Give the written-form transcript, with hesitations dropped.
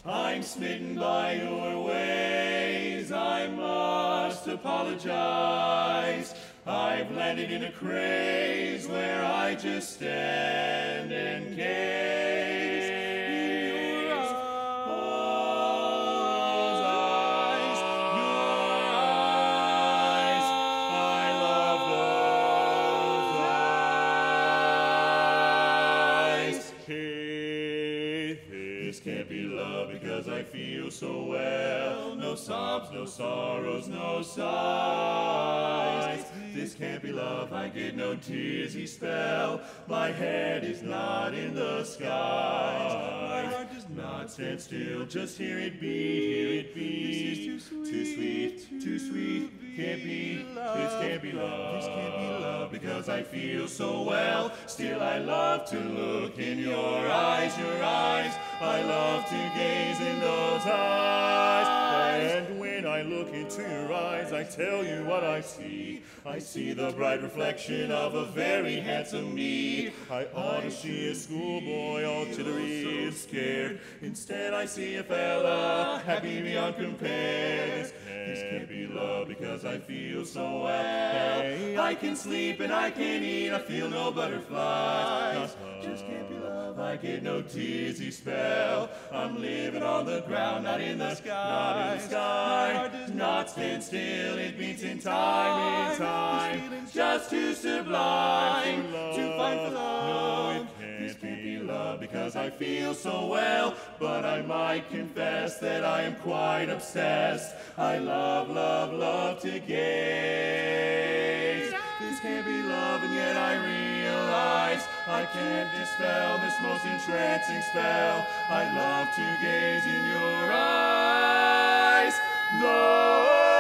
I'm smitten by your ways, I must apologize. I've landed in a craze where I just stand and gaze. Your eyes, I love those eyes. Hey, this can't be love because I feel so well. No sobs, no sorrows, no sighs. This can't be love, I get no dizzy spell. My head is not in the skies. My heart does not stand still, just hear it beat, hear it beat. This is too sweet, too sweet, can't be. This can't be love, because I feel so well. Still I love to look in your eyes, your eyes. I love to gaze in those eyes. And when I look into your eyes, I tell you what I see. I see the bright reflection of a very handsome me. I ought to see a schoolboy all jittery and scared. Instead I see a fella happy beyond compare. This can't be love because I feel so well. I can sleep and I can eat, I feel no butterflies. Just can't be love, I get no dizzy spell. I'm living on the ground, not in the sky. Not in the sky. My heart does not stand still, it beats in time, just too sublime to find for love. This can't be love because I feel so well, but I might confess that I am quite obsessed. I love, love, love to gaze. This can't be love, and yet I realize I can't dispel this most entrancing spell. I love to gaze in your eyes. No.